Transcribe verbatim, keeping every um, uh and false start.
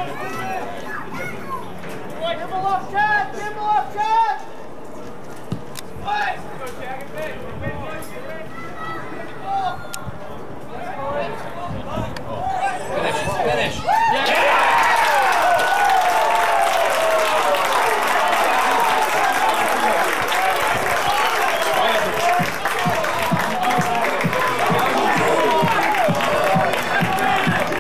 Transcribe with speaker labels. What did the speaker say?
Speaker 1: Dribble up, Chad! Dribble up, Chad! Go, Chad, get big, get big.